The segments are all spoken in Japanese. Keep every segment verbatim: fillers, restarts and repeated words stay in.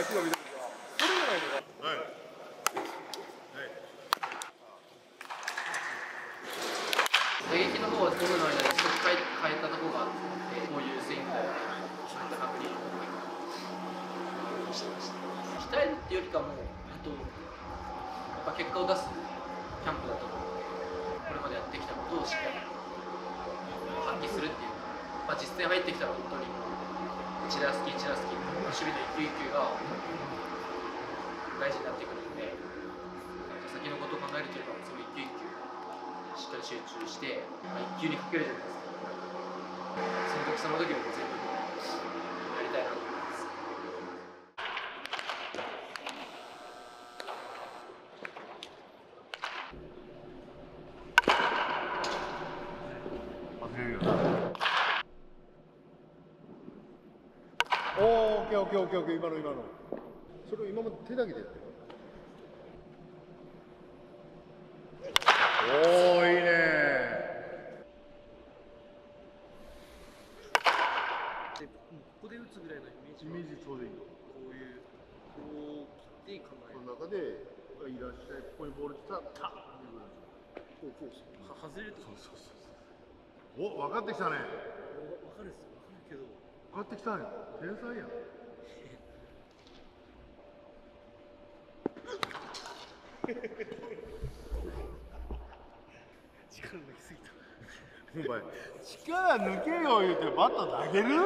木の緑がそれじゃないのか。はい。 打撃の方はゴムの間で少し変え変えたところがあって、こういうスイングをそういった確認をしてました。鍛えるっていうよりかも、あとやっぱ結果を出すキャンプだと思うので、これまでやってきたことをしっかり発揮するっていうか、まあ、実戦入ってきたら本当に一打席一打席守備の一球一球が大事になってくるので、先のことを考えるというか、その一球一球しっかり集中して、まあ、一球にかけるじゃないですか。その時その時を全部やりたいなと思います。 おお、オッケーオッケーオッケーオッケー、今の今の。それを今まで手だけでやってる。おお、いいね。 で、ここで打つぐらいのイメージ。 イメージちょうどいいの。 こういうこう切って考える。 この中でいらっしゃい、ここにボール来たらタッっていうぐらい。こうこうは外れると。 そうそうそう。お、分かってきたね。 わかるっす。わかるけど。 分かってきたね。天才やん。 力抜きすぎた。 お前力抜けよ言うてバット投げる？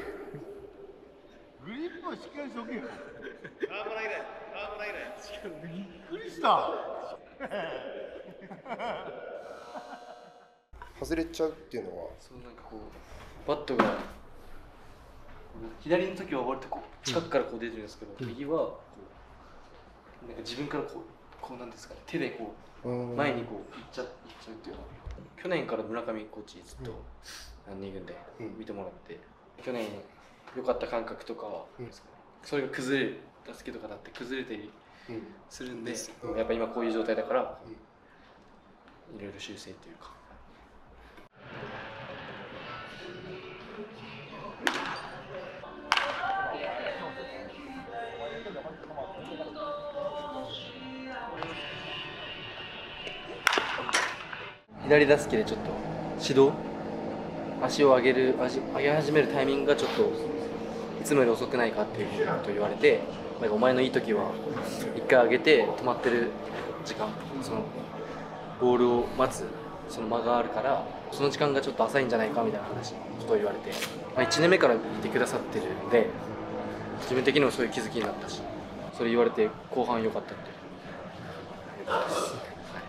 グリップをしっかりしとけよ。 川村以来、川村以来。 びっくりした。 外れちゃうっていうのは、 そうなんかこうバットが左の時は割とこう近くからこう出てるんですけど、うん、右はこうなんか自分からこうこうなんですかね、手でこう前にこう行っちゃいっちゃうっていうのは、去年から村上コーチずっとに軍で見てもらって、うん、去年良かった感覚とかは、うん、それが崩れる打席とかだって崩れてするんで、うん、やっぱ今こういう状態だから、いろいろ修正というか。左打席でちょっと指導、足を上げる足上げ始めるタイミングがちょっといつもより遅くないかっていうことを言われて、なんかお前のいい時はいっかい上げて止まってる時間、そのボールを待つその間があるからその時間がちょっと浅いんじゃないかみたいな話のことを言われて、まあ、いちねんめから見てくださってるんで自分的にもそういう気づきになったし、それ言われて後半良かったって良かったです。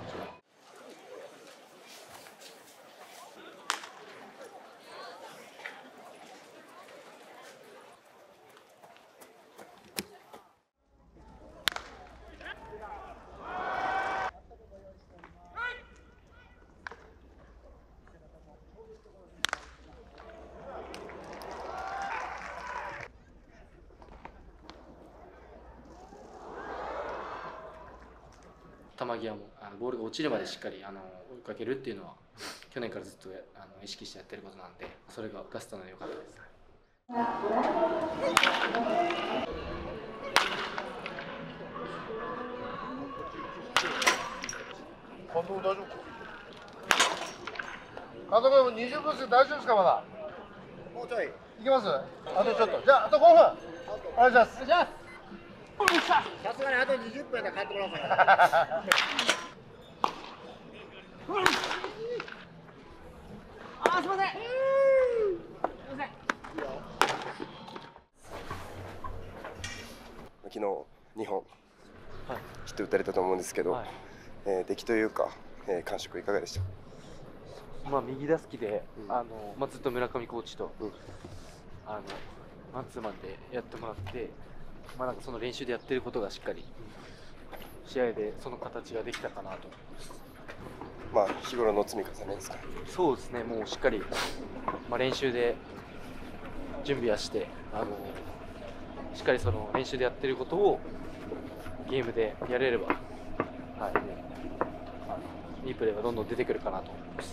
球際もあのボールが落ちるまでしっかりあの追いかけるっていうのは去年からずっとあの意識してやってることなんで、それが出せたので良かったです。 監督大丈夫か？監督にじゅっぷんで大丈夫ですかまだ？ もうちょい。 いきます？あとちょっと。じゃああとごふん。お願いします。 さすがにあとにじゅっぷんで帰ってもらおうかな。 あ、すみません。すみません。 昨日にほんヒット打たれたと思うんですけど、はい、えー、出来というか、えー、感触いかがでしたか？ まあ右打席で、うん、あのまあ、ずっと村上コーチと、うん、あのマンツーマンでやってもらって、まあ、なんかその練習でやってることがしっかり試合でその形ができたかなと思います。 まあ日頃の積み重ねですか？ そうですね、もうしっかり、まあ、練習で準備はして、あのしっかりその練習でやってることをゲームでやれれば、はい、もうあのいいプレーがどんどん出てくるかなと思います。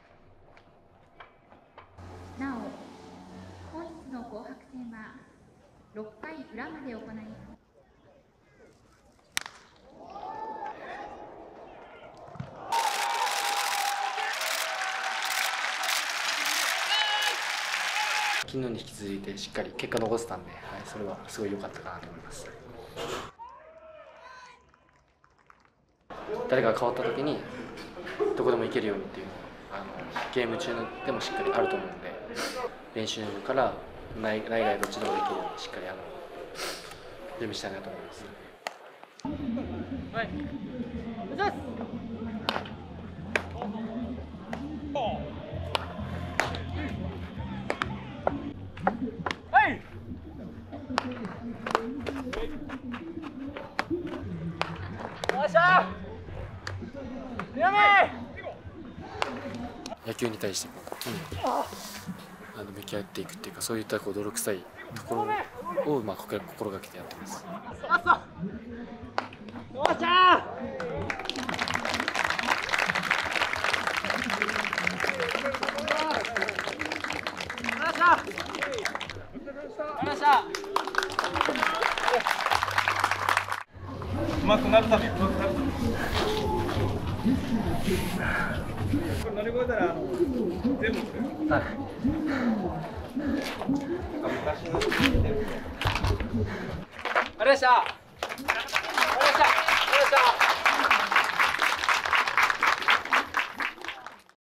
なお、本日の紅白戦は昨日に引き続いてしっかり結果残せたんで、はい、それはすごい良かったかなと思います。誰かが変わった時にどこでも行けるようにっていうのはあのゲーム中でもしっかりあると思うので、練習から内内外どっちでもできるようにしっかりあの準備したいなと思います。はい、お願いします。野球に対してこう、うん、あの向き合っていくっていうか、そういったこう泥臭いところをまあ心がけてやってます。よっしゃー。 うまくなるため、うまくなるため。これ乗り越えたら、あの全部作る。はい。昔の。 ありがとうございました。ありがとうございました。ありがとうございました。